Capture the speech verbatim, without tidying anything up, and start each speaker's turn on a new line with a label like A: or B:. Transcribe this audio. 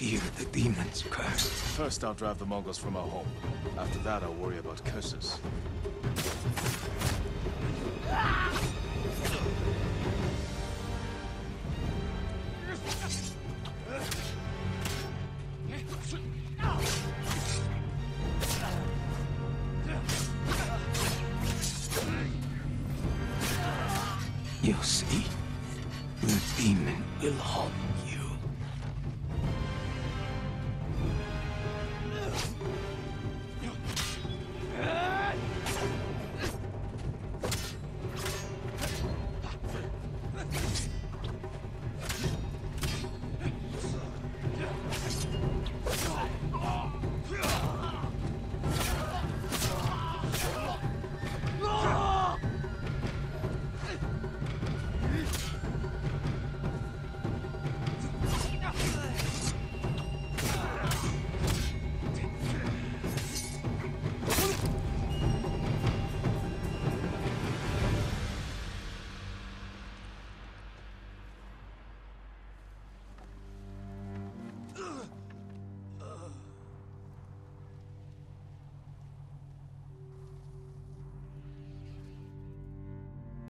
A: fear the demon's curse.
B: First, I'll drive the Mongols from our home. After that, I'll worry about curses.
A: You'll see. The demon will halt.